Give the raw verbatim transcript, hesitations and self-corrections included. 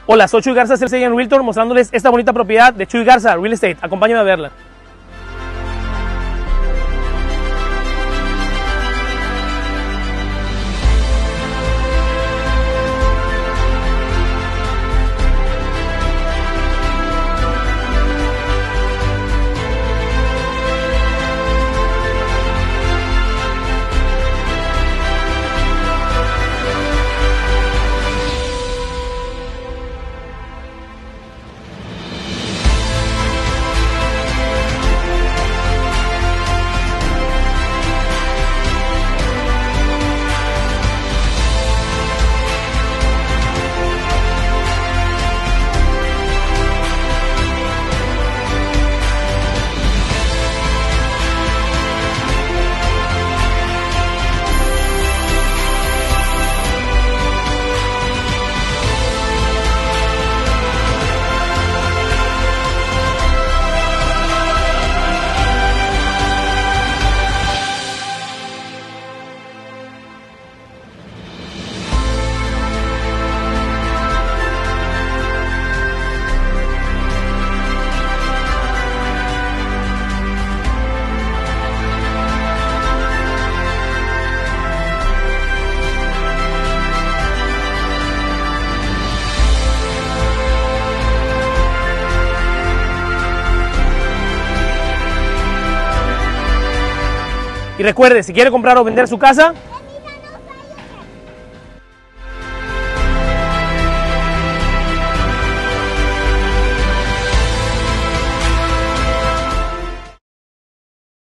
Hola, soy Chuy Garza, Sales Realtor, mostrándoles esta bonita propiedad de Chuy Garza Real Estate. Acompáñame a verla. Y recuerde, si quiere comprar o vender su casa,